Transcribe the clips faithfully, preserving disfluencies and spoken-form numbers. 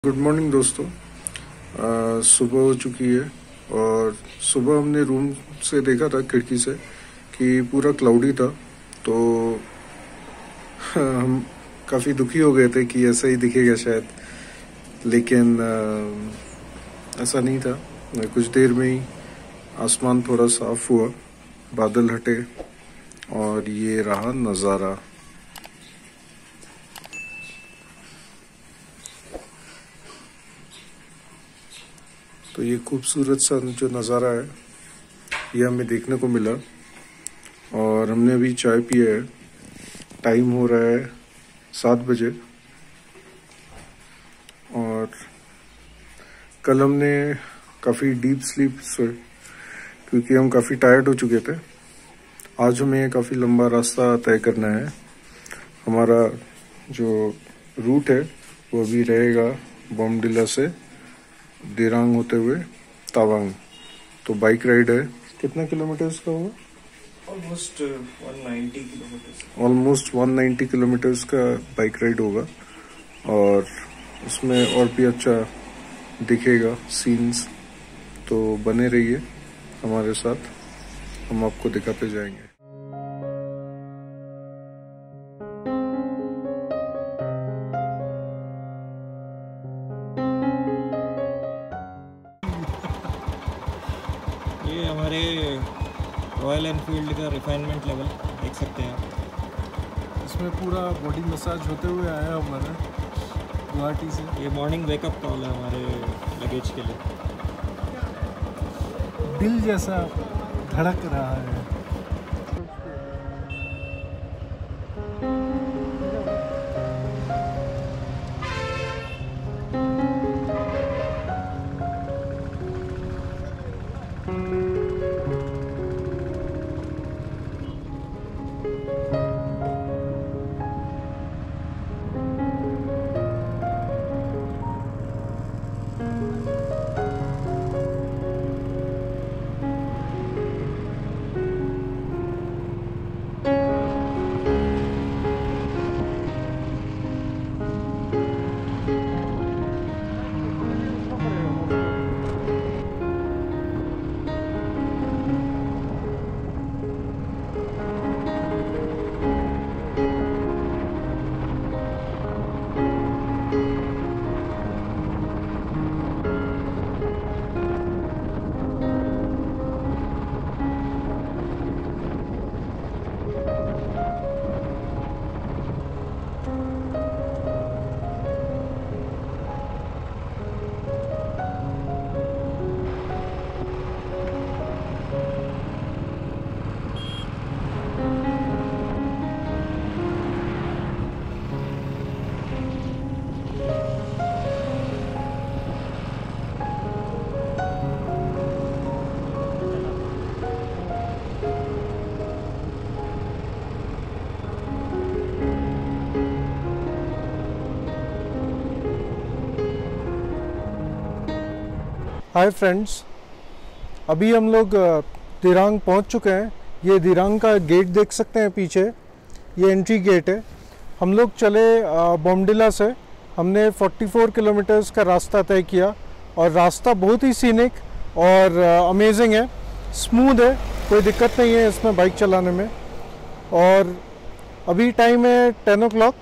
Good morning दोस्तों। अ, सुबह हो चुकी है और सुबह हमने रूम से देखा था खिड़की से कि पूरा क्लाउडी था। तो हम काफ़ी दुखी हो गए थे कि ऐसा ही दिखेगा शायद, लेकिन अ, ऐसा नहीं था। कुछ देर में ही आसमान थोड़ा साफ हुआ, बादल हटे और ये रहा नज़ारा। तो ये खूबसूरत सा जो नज़ारा है ये हमें देखने को मिला और हमने अभी चाय पिया है। टाइम हो रहा है सात बजे और कल हमने काफ़ी डीप स्लीप से, क्योंकि हम काफ़ी टायर्ड हो चुके थे। आज हमें काफ़ी लंबा रास्ता तय करना है। हमारा जो रूट है वो भी रहेगा बॉमडिला से दिरांग होते हुए तावांग। तो बाइक राइड है। कितना किलोमीटर्स का होगा? Almost one ninety kilometre almost one ninety kilometres का बाइक राइड होगा और उसमें और भी अच्छा दिखेगा सीन्स। तो बने रहिए हमारे साथ, हम आपको दिखाते जाएंगे। ये हमारे रॉयल एनफील्ड का रिफाइनमेंट लेवल देख सकते हैं आप। इसमें पूरा बॉडी मसाज होते हुए आया हमारा गुवाहाटी से। ये मॉर्निंग वेकअप कॉल है हमारे लगेज के लिए। दिल जैसा धड़क रहा है। हाय फ्रेंड्स, अभी हम लोग दिरांग पहुंच चुके हैं। ये दिरांग का गेट देख सकते हैं पीछे, ये एंट्री गेट है। हम लोग चले बॉमडिला से। हमने चौवालीस किलोमीटर्स का रास्ता तय किया और रास्ता बहुत ही सीनिक और अमेजिंग है, स्मूथ है, कोई दिक्कत नहीं है इसमें बाइक चलाने में। और अभी टाइम है टेन ओ क्लॉक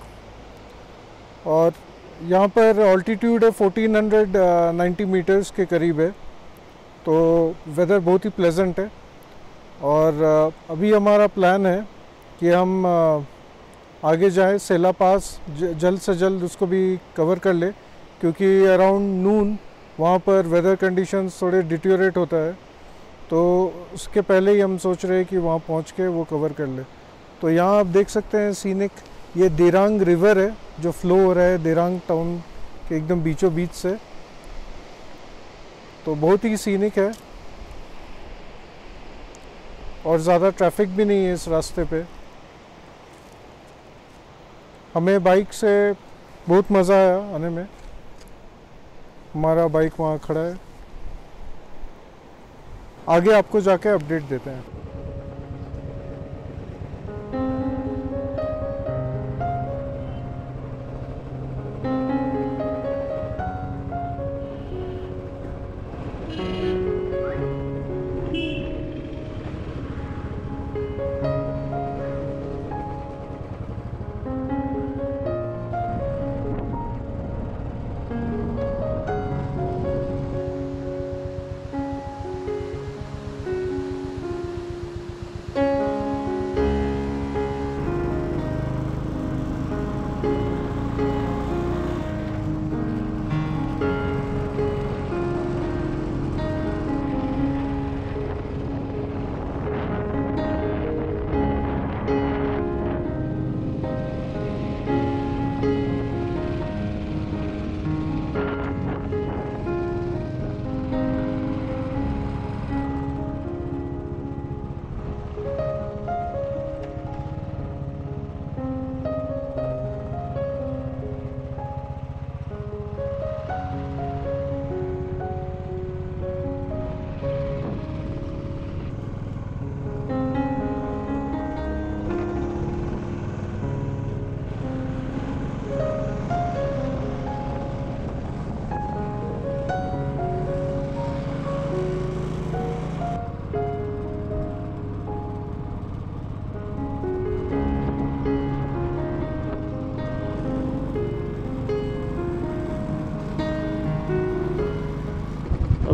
और यहाँ पर ऑल्टीट्यूड है चौदह सौ नब्बे मीटर्स के करीब है। तो वेदर बहुत ही प्लेजेंट है और अभी हमारा प्लान है कि हम आगे जाए सेला पास, जल्द से जल्द उसको भी कवर कर ले, क्योंकि अराउंड नून वहाँ पर वेदर कंडीशंस थोड़े डिटेरियोरेट होता है। तो उसके पहले ही हम सोच रहे हैं कि वहाँ पहुँच के वो कवर कर ले। तो यहाँ आप देख सकते हैं सीनिक, ये दिरांग रिवर है जो फ्लो हो रहा है दिरांग टाउन के एकदम बीचों बीच से। तो बहुत ही सीनिक है और ज़्यादा ट्रैफिक भी नहीं है इस रास्ते पे। हमें बाइक से बहुत मज़ा आया आने में। हमारा बाइक वहाँ खड़ा है। आगे आपको जाके अपडेट देते हैं।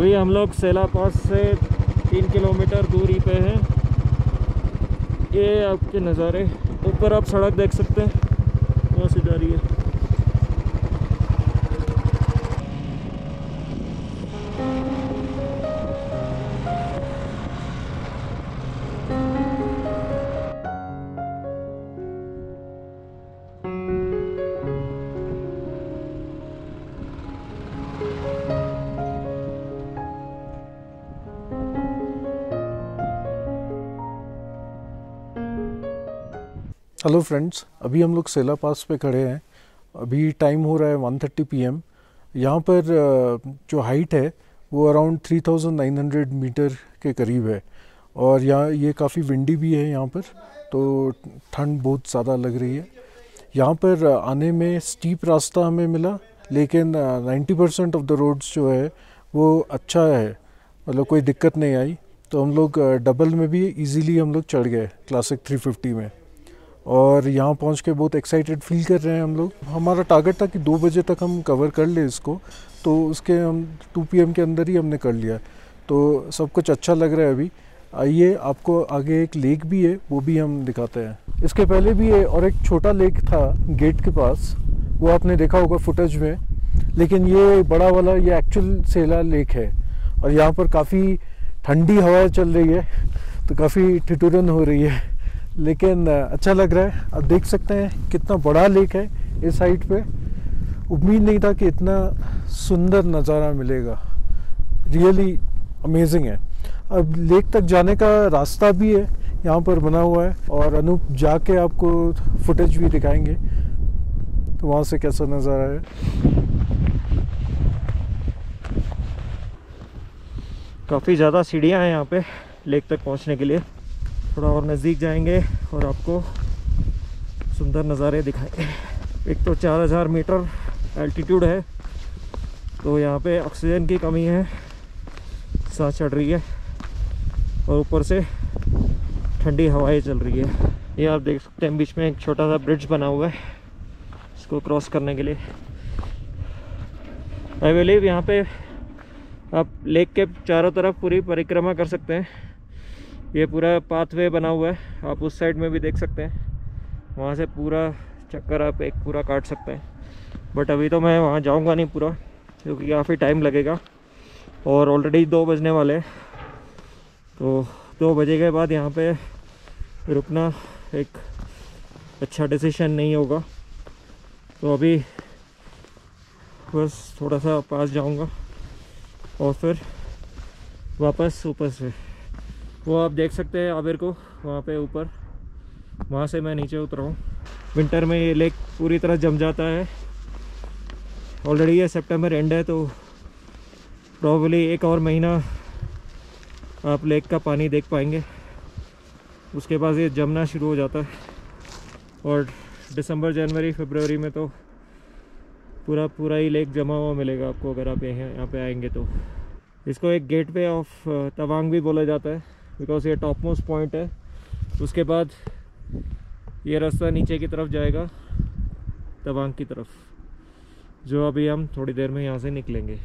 अभी हम लोग सेला पास से तीन किलोमीटर दूरी पे हैं। ये आपके नज़ारे, ऊपर आप सड़क देख सकते हैं, वहाँ से जा रही है। हेलो फ्रेंड्स, अभी हम लोग सेला पास पे खड़े हैं। अभी टाइम हो रहा है वन थर्टी पी एम। यहाँ पर जो हाइट है वो around three thousand nine hundred metre के करीब है और यहाँ ये काफ़ी विंडी भी है यहाँ पर, तो ठंड बहुत ज़्यादा लग रही है। यहाँ पर आने में स्टीप रास्ता हमें मिला, लेकिन ninety percent of the roads जो है वो अच्छा है, मतलब कोई दिक्कत नहीं आई। तो हम लोग डबल में भी इजीली हम लोग चढ़ गए क्लासिक थ्री फिफ्टी में, और यहाँ पहुँच के बहुत एक्साइटेड फील कर रहे हैं हम लोग। हमारा टारगेट था कि दो बजे तक हम कवर कर ले इसको, तो उसके हम टू पी एम के अंदर ही हमने कर लिया, तो सब कुछ अच्छा लग रहा है अभी। आइए, आपको आगे एक लेक भी है, वो भी हम दिखाते हैं। इसके पहले भी है और एक छोटा लेक था गेट के पास, वो आपने देखा होगा फुटेज में, लेकिन ये बड़ा वाला ये एक्चुअल सेला लेक है। और यहाँ पर काफ़ी ठंडी हवाएं चल रही है, तो काफ़ी ठिठुरन हो रही है, लेकिन अच्छा लग रहा है। आप देख सकते हैं कितना बड़ा लेक है इस साइड पे। उम्मीद नहीं था कि इतना सुंदर नज़ारा मिलेगा, रियली अमेजिंग है। अब लेक तक जाने का रास्ता भी है यहाँ पर बना हुआ है, और अनूप जाके आपको फुटेज भी दिखाएंगे तो वहाँ से कैसा नज़ारा है। काफ़ी ज़्यादा सीढ़ियाँ हैं यहाँ पे लेक तक पहुँचने के लिए। थोड़ा और नज़दीक जाएंगे और आपको सुंदर नज़ारे दिखाएंगे। एक तो चार हज़ार मीटर एल्टीट्यूड है, तो यहाँ पे ऑक्सीजन की कमी है, सांस चढ़ रही है, और ऊपर से ठंडी हवाएं चल रही है। ये आप देख सकते हैं बीच में एक छोटा सा ब्रिज बना हुआ है इसको क्रॉस करने के लिए। आई बिलीव यहाँ पे आप लेक के चारों तरफ पूरी परिक्रमा कर सकते हैं। ये पूरा पाथवे बना हुआ है, आप उस साइड में भी देख सकते हैं, वहाँ से पूरा चक्कर आप एक पूरा काट सकते हैं। बट अभी तो मैं वहाँ जाऊँगा नहीं पूरा, क्योंकि काफ़ी टाइम लगेगा और ऑलरेडी दो बजने वाले हैं। तो दो बजे के बाद यहाँ पे रुकना एक अच्छा डिसीजन नहीं होगा, तो अभी बस थोड़ा सा पास जाऊँगा और फिर वापस ऊपर से वो आप देख सकते हैं आबिर को वहाँ पे ऊपर, वहाँ से मैं नीचे उतरा हूँ। विंटर में ये लेक पूरी तरह जम जाता है। ऑलरेडी ये सितंबर एंड है, तो प्रॉब्ली एक और महीना आप लेक का पानी देख पाएंगे, उसके बाद ये जमना शुरू हो जाता है। और दिसंबर जनवरी फरवरी में तो पूरा पूरा ही लेक जमा हुआ मिलेगा आपको, अगर आप यहाँ यहाँ पे आएंगे तो। इसको एक गेटवे ऑफ तवांग भी बोला जाता है, बिकॉज ये टॉप मोस्ट पॉइंट है। उसके बाद ये रास्ता नीचे की तरफ जाएगा तवांग की तरफ, जो अभी हम थोड़ी देर में यहाँ से निकलेंगे।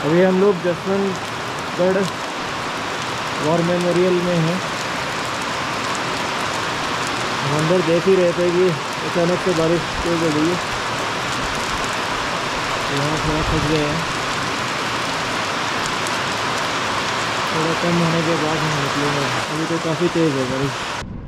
अभी हम लोग जसवंतगढ़ वॉर मेमोरियल में हैं। हम अंदर देख ही रहे थे कि अचानक से बारिश तेज हो गई है, यहाँ थोड़ा फंस गए हैं। थोड़ा कम होने के बाद हम निकलेंगे। अभी तो काफ़ी तेज़ है बारिश।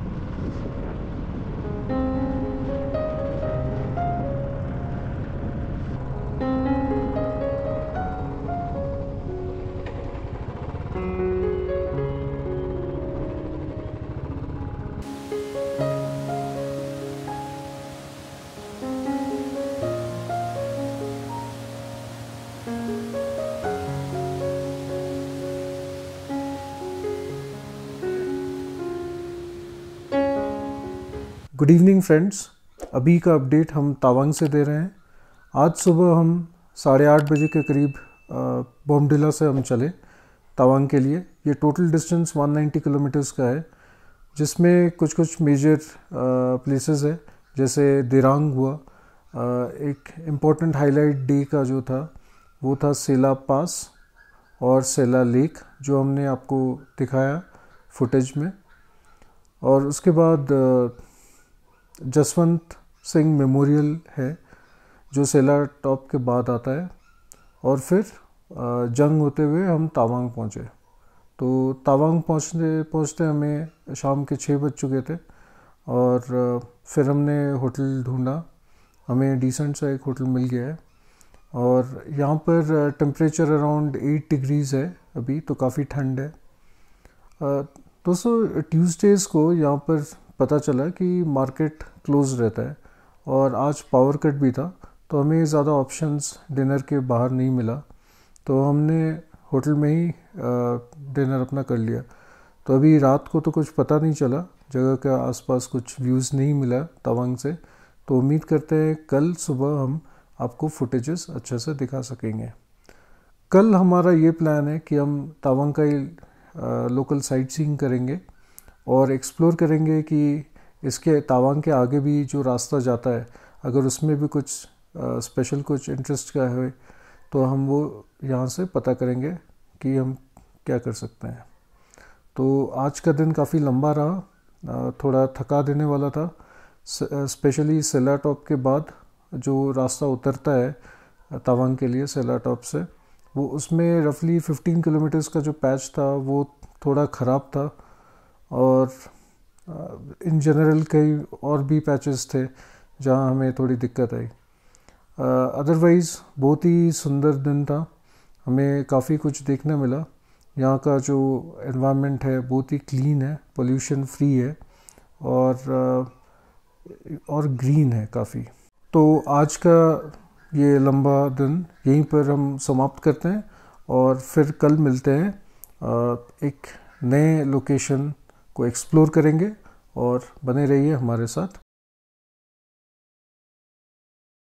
गुड इवनिंग फ्रेंड्स, अभी का अपडेट हम तवांग से दे रहे हैं। आज सुबह हम साढ़े आठ बजे के करीब बॉमडिला से हम चले तवांग के लिए। ये टोटल डिस्टेंस एक सौ नब्बे किलोमीटर्स का है, जिसमें कुछ कुछ मेजर प्लेसेस है, जैसे दिरांग हुआ। आ, एक इम्पॉर्टेंट हाईलाइट डे का जो था वो था सेला पास और सेला लेक, जो हमने आपको दिखाया फुटेज में। और उसके बाद जसवंत सिंह मेमोरियल है, जो सेला टॉप के बाद आता है। और फिर जंग होते हुए हम तवांग पहुँचे। तो तवांग पहुँचते पहुँचते हमें शाम के छः बज चुके थे। और फिर हमने होटल ढूंढा, हमें डिसेंट सा एक होटल मिल गया है। और यहाँ पर टेम्परेचर अराउंड एट डिग्रीज़ है अभी, तो काफ़ी ठंड है। दोस्तों, ट्यूसडेज़ को यहाँ पर पता चला कि मार्केट क्लोज रहता है, और आज पावर कट भी था, तो हमें ज़्यादा ऑप्शंस डिनर के बाहर नहीं मिला। तो हमने होटल में ही डिनर अपना कर लिया। तो अभी रात को तो कुछ पता नहीं चला, जगह के आसपास कुछ व्यूज़ नहीं मिला तवांग से। तो उम्मीद करते हैं कल सुबह हम आपको फुटेजेस अच्छे से दिखा सकेंगे। कल हमारा ये प्लान है कि हम तवांग का ही लोकल साइट सीइंग करेंगे और एक्सप्लोर करेंगे कि इसके तवांग के आगे भी जो रास्ता जाता है, अगर उसमें भी कुछ स्पेशल कुछ इंटरेस्ट का है तो हम वो यहाँ से पता करेंगे कि हम क्या कर सकते हैं। तो आज का दिन काफ़ी लंबा रहा, थोड़ा थका देने वाला था, स्पेशली सेला टॉप के बाद जो रास्ता उतरता है तवांग के लिए सेला टॉप से, वो उसमें रफली पंद्रह किलोमीटर्स का जो पैच था वो थोड़ा ख़राब था। और इन जनरल कई और भी पैचेस थे जहां हमें थोड़ी दिक्कत आई। अदरवाइज़ बहुत ही सुंदर दिन था, हमें काफ़ी कुछ देखने मिला। यहाँ का जो एनवायरनमेंट है बहुत ही क्लीन है, पोल्यूशन फ्री है, और और ग्रीन है काफ़ी। तो आज का ये लंबा दिन यहीं पर हम समाप्त करते हैं, और फिर कल मिलते हैं एक नए लोकेशन को एक्सप्लोर करेंगे। और बने रहिए हमारे साथ।